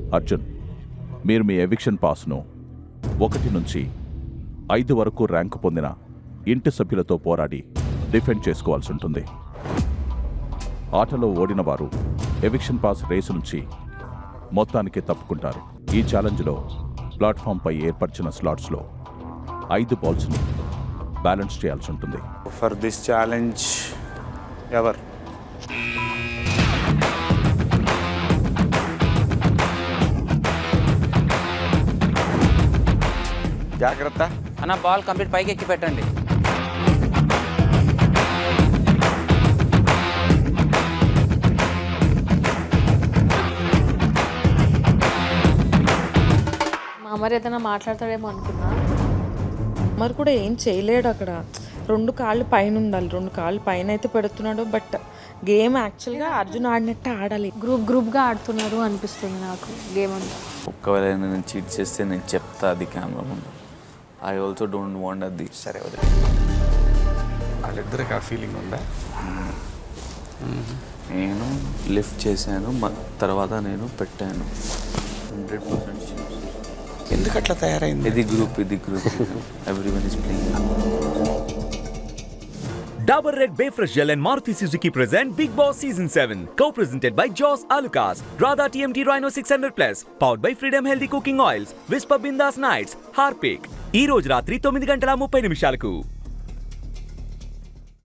అర్జున్, మీరు మీ ఎవిక్షన్ పాస్ను 1 నుంచి 5 వరకు ర్యాంకు పొందిన ఇంటి సభ్యులతో పోరాడి డిఫెండ్ చేసుకోవాల్సి ఉంటుంది. ఆటలో ఓడిన వారు ఎవిక్షన్ పాస్ రేసు నుంచి మొత్తానికి తప్పుకుంటారు. ఈ ఛాలెంజ్లో ప్లాట్ఫామ్పై ఏర్పరిచిన స్లాట్స్లో 5 బాల్స్ని బ్యాలెన్స్ చేయాల్సి ఉంటుంది. ఫర్ దిస్ ఛాలెంజ్ ఎవర్ జాగ్రత్త అన్న, బాల్ కంప్లీట్ పైకి ఎక్కి పెట్టండి. మరి ఏదైనా మాట్లాడతాడేమో అనుకున్నా. మరి కూడా ఏం చేయలేడు అక్కడ. 2 కాళ్ళు పైన ఉండాలి, 2 కాళ్ళు పైన అయితే పెడుతున్నాడు. బట్ గేమ్ యాక్చువల్గా అర్జున్ ఆడినట్టు ఆడాలి. గ్రూప్గా ఆడుతున్నారు అనిపిస్తుంది నాకు గేమ్ అంతా. ఒక్కవేళ నేను చీట్ చేస్తే నేను చెప్తా అది కెమెరా ముందు. ఐ ఆల్సో డోంట్ వాంట్ అది. సరే వదిలే. వాళ్ళిద్దరికి ఆ ఫీలింగ్ ఉందా? నేను లిఫ్ట్ చేశాను, తర్వాత నేను పెట్టాను. 100% ఎందుకు అట్లా తయారైంది? ఇది group everyone is playing. Dabur Red Bay Fresh Gel and Maruti Suzuki present Bigg Boss Season 7, co-presented by Joss Alucas, Radha TMT Rhino 600+, powered by Freedom Healthy Cooking Oils, Whisper Bindas Nights, Harpic. ఈ రోజు రాత్రి 9:30 నిమిషాలకు.